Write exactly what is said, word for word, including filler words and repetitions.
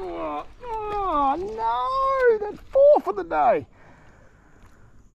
Oh, oh no, that's four for the day.